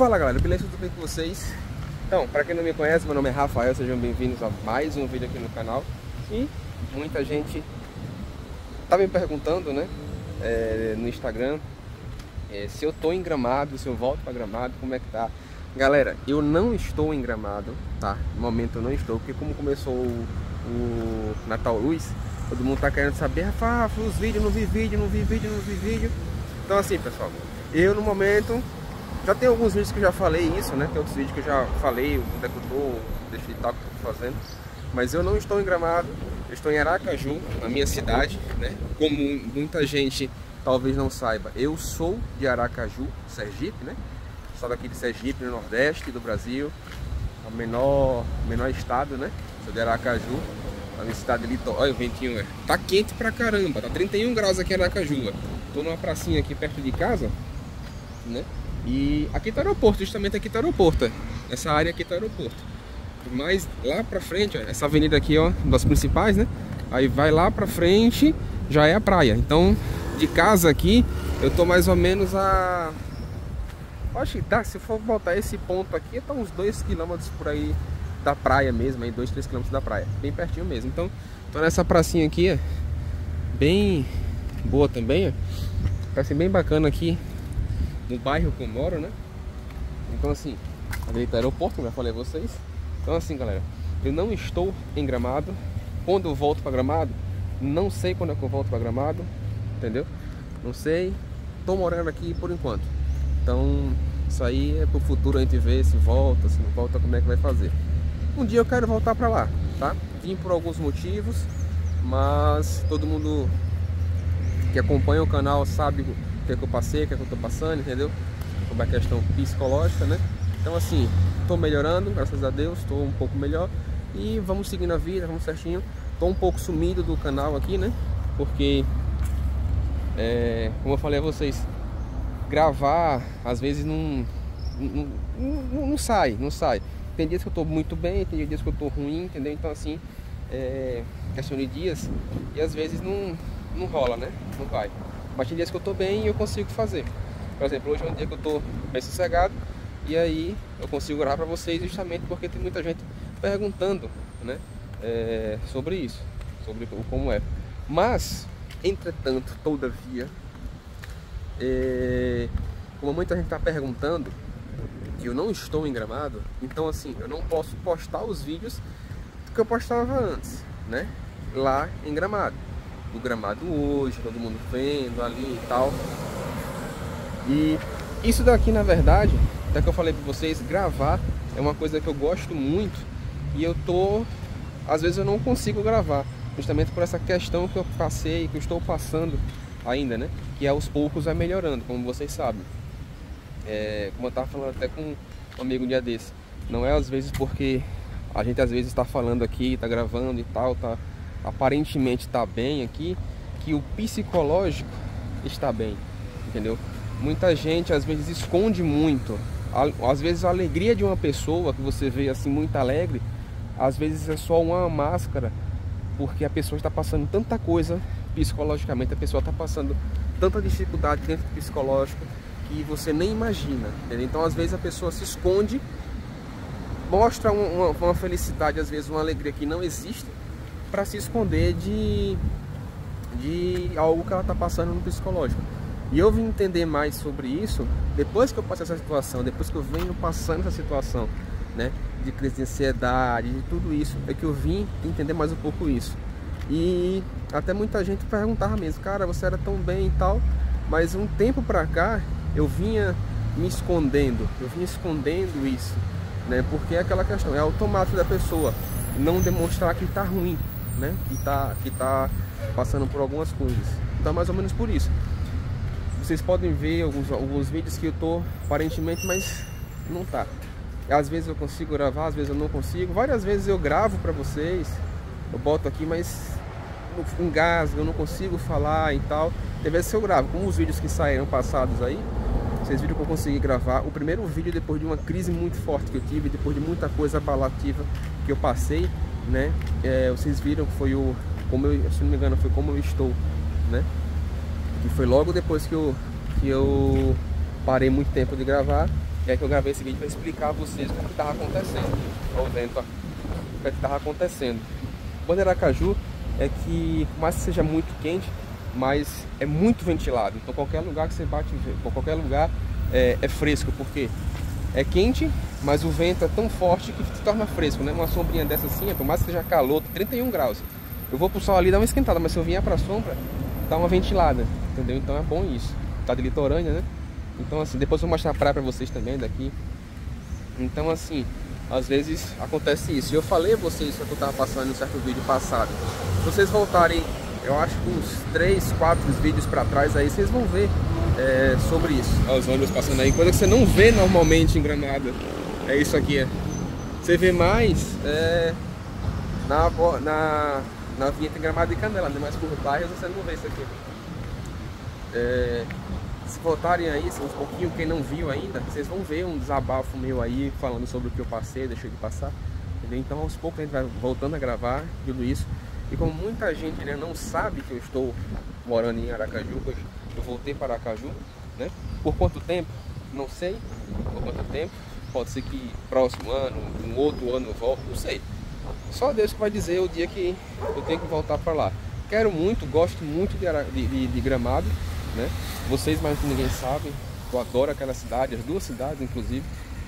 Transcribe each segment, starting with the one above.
Fala galera, beleza? Tudo bem com vocês? Então, para quem não me conhece, meu nome é Rafael, sejam bem-vindos a mais um vídeo aqui no canal. E muita gente tá me perguntando, né, no Instagram, se eu tô em Gramado, se eu volto para Gramado, como é que tá. Galera, eu não estou em Gramado, tá? No momento eu não estou, porque como começou o Natal Luz, todo mundo tá querendo saber, Rafa, os vídeos, não vi vídeo. Então assim, pessoal, eu no momento já tem alguns vídeos que eu já falei isso, né? Tem outros vídeos que eu já falei onde é que eu tô, deixa de tal que eu tô fazendo. Mas eu não estou em Gramado, eu estou em Aracaju, na minha cidade, né? Como muita gente talvez não saiba, eu sou de Aracaju, Sergipe, né? Sou daqui de Sergipe, no Nordeste do Brasil, o menor estado, né? Sou de Aracaju, a minha cidade litoral. Olha o ventinho, tá quente pra caramba, tá 31 graus aqui em Aracaju. Tô numa pracinha aqui perto de casa, né? E aqui tá o aeroporto, justamente aqui tá o aeroporto. Essa área aqui tá o aeroporto. Mas lá pra frente, ó, essa avenida aqui, ó, das principais, né? Aí vai lá pra frente, já é a praia. Então, de casa aqui, eu tô mais ou menos a... Acho que dá, se eu for botar esse ponto aqui, tá uns 2 km por aí da praia mesmo, aí 2, 3 km da praia. Bem pertinho mesmo. Então, tô nessa pracinha aqui, ó, bem boa também, ó. Parece bem bacana aqui no bairro que eu moro, né? Então assim, ali tá o aeroporto, como eu falei a vocês. Então assim, galera, eu não estou em Gramado. Quando eu volto para Gramado, não sei quando é que eu volto para Gramado, entendeu? Não sei. Tô morando aqui por enquanto. Então isso aí é pro futuro a gente ver se volta, se não volta, como é que vai fazer. Um dia eu quero voltar para lá, tá? Vim por alguns motivos, mas todo mundo que acompanha o canal sabe o que é que eu passei, o que é que eu tô passando, entendeu? Sobre a questão psicológica, né? Então assim, tô melhorando, graças a Deus, tô um pouco melhor. E vamos seguindo a vida, vamos certinho. Tô um pouco sumido do canal aqui, né? Porque, como eu falei a vocês, gravar, às vezes não sai. Tem dias que eu tô muito bem, tem dias que eu tô ruim, entendeu? Então assim, questão de dias, e às vezes não rola, né? Não vai. Mas tem dias que eu tô bem e eu consigo fazer. Por exemplo, hoje é um dia que eu tô bem sossegado, e aí eu consigo gravar pra vocês justamente porque tem muita gente perguntando, né? Sobre isso, sobre como é. Mas, entretanto, todavia, como muita gente tá perguntando que eu não estou em Gramado, então assim, eu não posso postar os vídeos que eu postava antes, né? Lá em Gramado. Do Gramado hoje, todo mundo vendo ali e tal. E isso daqui, na verdade, até que eu falei pra vocês, gravar é uma coisa que eu gosto muito. E eu tô... Às vezes eu não consigo gravar, justamente por essa questão que eu passei, que eu estou passando ainda, né? Que aos poucos vai melhorando, como vocês sabem. Como eu tava falando até com um amigo um dia desse, não é às vezes porque a gente às vezes está falando aqui, tá gravando e tal, tá... aparentemente está bem aqui, que o psicológico está bem, entendeu? Muita gente às vezes esconde muito, às vezes a alegria de uma pessoa que você vê assim muito alegre, às vezes é só uma máscara, porque a pessoa está passando tanta coisa psicologicamente, a pessoa está passando tanta dificuldade dentro do psicológico que você nem imagina, entendeu? Então às vezes a pessoa se esconde, mostra uma felicidade, às vezes uma alegria que não existe, para se esconder de algo que ela está passando no psicológico. E eu vim entender mais sobre isso depois que eu passei essa situação, depois que eu venho passando essa situação, né, de crise de ansiedade, de tudo isso, é que eu vim entender mais um pouco isso. E até muita gente perguntava mesmo, cara, você era tão bem e tal, mas um tempo pra cá eu vinha me escondendo, isso, né, porque é aquela questão, é automático da pessoa não demonstrar que tá ruim, né? Que tá passando por algumas coisas. Então mais ou menos por isso. Vocês podem ver alguns vídeos que eu tô aparentemente, mas não tá. Às vezes eu consigo gravar, às vezes eu não consigo. Várias vezes eu gravo pra vocês, eu boto aqui, mas engasgo, eu não consigo falar e tal. Tem vezes que eu gravo, como os vídeos que saíram passados aí, vocês viram que eu consegui gravar o primeiro vídeo depois de uma crise muito forte que eu tive, depois de muita coisa abalativa que eu passei, né? Vocês viram que foi se não me engano, foi Como Eu Estou, né? Que foi logo depois que eu parei muito tempo de gravar. E aí que eu gravei esse vídeo para explicar a vocês o que estava acontecendo. Olha o vento, ó. O que estava acontecendo. O bom de Aracaju é que, por mais que seja muito quente, mas é muito ventilado. Então qualquer lugar que você bate, qualquer lugar é fresco, porque é quente, mas o vento é tão forte que se torna fresco, né? Uma sombrinha dessa assim, por mais que seja calor, 31 graus. Eu vou pro sol ali dar uma esquentada, mas se eu vier pra sombra, dá uma ventilada, entendeu? Então é bom isso. Tá de litorânea, né? Então assim, depois eu vou mostrar a praia pra vocês também daqui. Então assim, às vezes acontece isso. Eu falei a vocês que eu tava passando em um certo vídeo passado. Se vocês voltarem, eu acho que uns 3, 4 vídeos pra trás aí, vocês vão ver sobre isso. Olha os ônibus passando aí, coisa que você não vê normalmente em Gramado. É isso aqui. Você vê mais na vinheta Gramado e Canela, né? Mas por bairros você não vê isso aqui. Se voltarem aí, um pouquinho, quem não viu ainda, vocês vão ver um desabafo meu aí, falando sobre o que eu passei, deixei de passar, entendeu? Então aos poucos a gente vai voltando a gravar tudo isso. E como muita gente ainda não sabe que eu estou morando em Aracaju, pois eu voltei para Aracaju, né? Por quanto tempo? Não sei. Por quanto tempo? Pode ser que próximo ano, um outro ano eu volto, não sei. Só Deus que vai dizer o dia que eu tenho que voltar para lá. Quero muito, gosto muito de Gramado, né? Vocês mais que ninguém sabem, eu adoro aquela cidade, as duas cidades inclusive.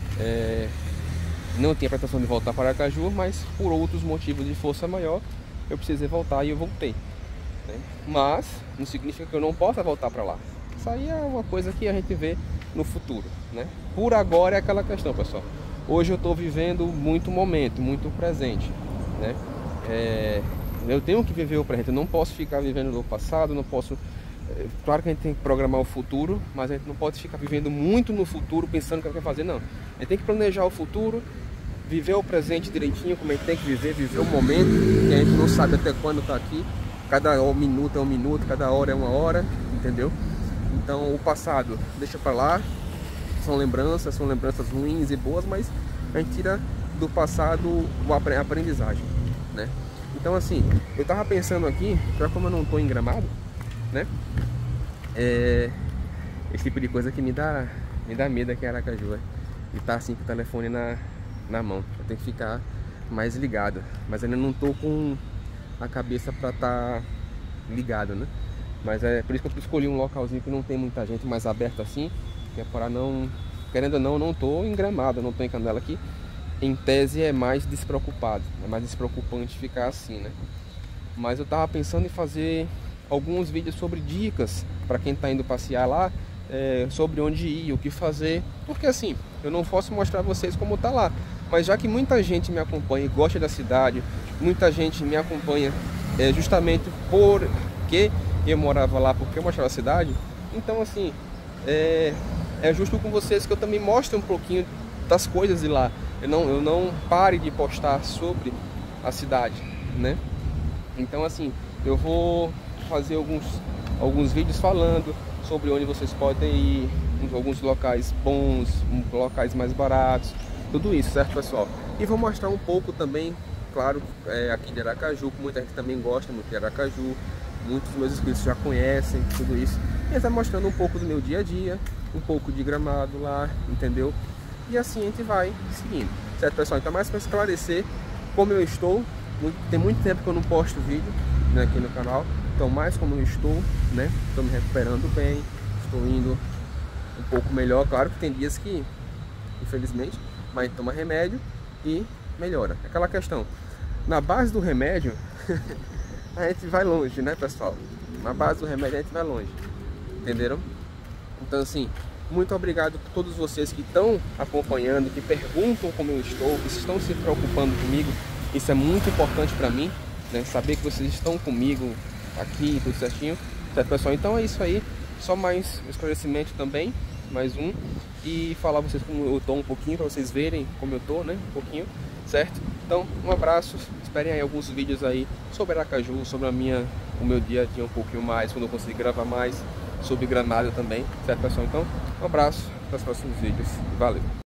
Não tinha pretensão de voltar para Aracaju, mas por outros motivos de força maior eu precisei voltar e eu voltei, né? Mas não significa que eu não possa voltar para lá. Isso aí é uma coisa que a gente vê no futuro, né? Por agora é aquela questão, pessoal. Hoje eu estou vivendo muito momento, muito presente, né? Eu tenho que viver o presente, eu não posso ficar vivendo no passado, não posso... Claro que a gente tem que programar o futuro, mas a gente não pode ficar vivendo muito no futuro pensando o que vai fazer, não. A gente tem que planejar o futuro, viver o presente direitinho, como a gente tem que viver o momento, que a gente não sabe até quando está aqui. Cada minuto é um minuto, cada hora é uma hora, entendeu? Então o passado deixa para lá, são lembranças ruins e boas, mas a gente tira do passado a aprendizagem, né? Então assim, eu tava pensando aqui, já como eu não tô em Gramado, né? Esse tipo de coisa que me dá medo aqui em Aracaju, e tá assim com o telefone na mão. Eu tenho que ficar mais ligado, mas ainda não tô com a cabeça para estar ligado, né? Mas é por isso que eu escolhi um localzinho que não tem muita gente, mais aberto assim, que é para não, querendo ou não tô em Gramado, não tô em Canela aqui. Em tese é mais despreocupado, é mais despreocupante ficar assim, né? Mas eu tava pensando em fazer alguns vídeos sobre dicas para quem tá indo passear lá, sobre onde ir, o que fazer, porque assim, eu não posso mostrar a vocês como tá lá, mas já que muita gente me acompanha e gosta da cidade, muita gente me acompanha justamente porque eu morava lá, porque eu mostrava a cidade, então assim, é justo com vocês que eu também mostre um pouquinho das coisas de lá. Eu não pare de postar sobre a cidade, né? Então assim, eu vou fazer alguns vídeos falando sobre onde vocês podem ir, alguns locais bons, locais mais baratos, tudo isso, certo, pessoal? E vou mostrar um pouco também, claro, aqui de Aracaju, que muita gente também gosta muito de Aracaju, muitos dos meus inscritos já conhecem tudo isso. E está mostrando um pouco do meu dia a dia, um pouco de Gramado lá, entendeu? E assim a gente vai seguindo, certo, pessoal? Então, mais para esclarecer como eu estou, tem muito tempo que eu não posto vídeo, né, aqui no canal. Então, mais como eu estou, né? Estou me recuperando bem, estou indo um pouco melhor. Claro que tem dias que, infelizmente, mas toma remédio e melhora. Aquela questão, na base do remédio, a gente vai longe, né, pessoal? Na base do remédio a gente vai longe, entenderam? Então, assim, muito obrigado por todos vocês que estão acompanhando, que perguntam como eu estou, que estão se preocupando comigo. Isso é muito importante para mim, né? Saber que vocês estão comigo aqui, tudo certinho, certo, pessoal? Então é isso aí, só mais um esclarecimento também, mais um, e falar pra vocês como eu tô um pouquinho, para vocês verem como eu tô, né, um pouquinho, certo? Então, um abraço, esperem aí alguns vídeos aí sobre Aracaju, sobre o meu dia a dia um pouquinho mais, quando eu conseguir gravar mais, sobre Gramado também, certo, pessoal? Então, um abraço, até os próximos vídeos, valeu!